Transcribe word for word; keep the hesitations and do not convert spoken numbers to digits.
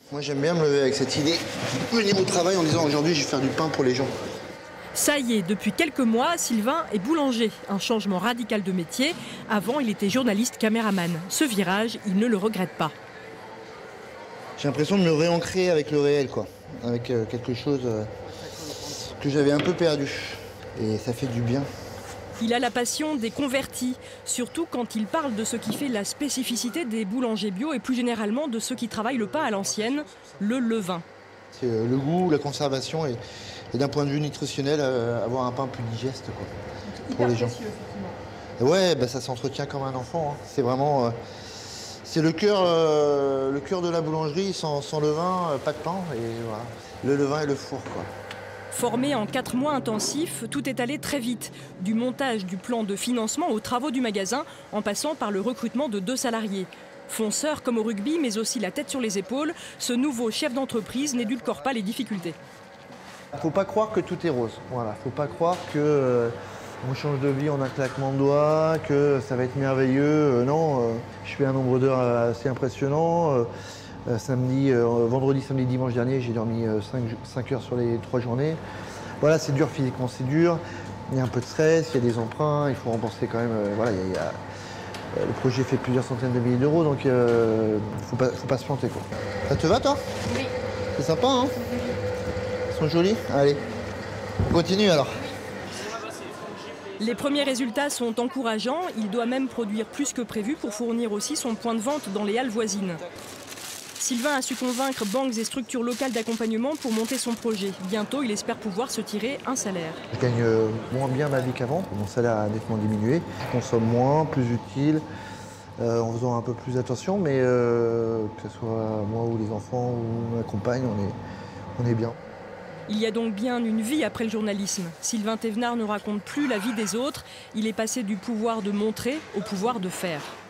Moi j'aime bien me lever avec cette idée, venir au travail en disant aujourd'hui je vais faire du pain pour les gens. Ça y est, depuis quelques mois, Sylvain est boulanger. Un changement radical de métier. Avant, il était journaliste caméraman. Ce virage, il ne le regrette pas. J'ai l'impression de me réancrer avec le réel, quoi. Avec euh, quelque chose euh, que j'avais un peu perdu. Et ça fait du bien. Il a la passion des convertis, surtout quand il parle de ce qui fait la spécificité des boulangers bio et plus généralement de ceux qui travaillent le pain à l'ancienne, le levain. C'est euh, le goût, la conservation et, et d'un point de vue nutritionnel, euh, avoir un pain plus digeste, quoi, pour les gens. Et ouais, bah, ça s'entretient comme un enfant. Hein. C'est vraiment, euh, c'est le cœur, euh, le cœur de la boulangerie. Sans, sans levain, euh, pas de pain. Et voilà, le levain et le four, quoi. Formé en quatre mois intensifs, tout est allé très vite. Du montage du plan de financement aux travaux du magasin, en passant par le recrutement de deux salariés. Fonceur comme au rugby, mais aussi la tête sur les épaules, ce nouveau chef d'entreprise n'édulcore pas les difficultés. Faut pas croire que tout est rose. Voilà, faut pas croire que euh, on change de vie en un claquement de doigts, que ça va être merveilleux. Euh, non, euh, je fais un nombre d'heures assez impressionnant. Euh, Euh, samedi, euh, vendredi, samedi, dimanche dernier, j'ai dormi euh, cinq heures sur les trois journées. Voilà, c'est dur physiquement, c'est dur. Il y a un peu de stress, il y a des emprunts, il faut rembourser quand même. Euh, voilà, il y a, il y a, euh, le projet fait plusieurs centaines de milliers d'euros, donc il euh, ne faut pas, faut pas se planter, quoi. Ça te va, toi? Oui. C'est sympa, hein? Ils sont jolis? Allez, on continue alors. Les premiers résultats sont encourageants. Il doit même produire plus que prévu pour fournir aussi son point de vente dans les halles voisines. Sylvain a su convaincre banques et structures locales d'accompagnement pour monter son projet. Bientôt, il espère pouvoir se tirer un salaire. Je gagne moins bien ma vie qu'avant. Mon salaire a nettement diminué. Je consomme moins, plus utile, euh, en faisant un peu plus attention. Mais euh, que ce soit moi ou les enfants ou ma compagne, on est, on est bien. Il y a donc bien une vie après le journalisme. Sylvain Thévenard ne raconte plus la vie des autres. Il est passé du pouvoir de montrer au pouvoir de faire.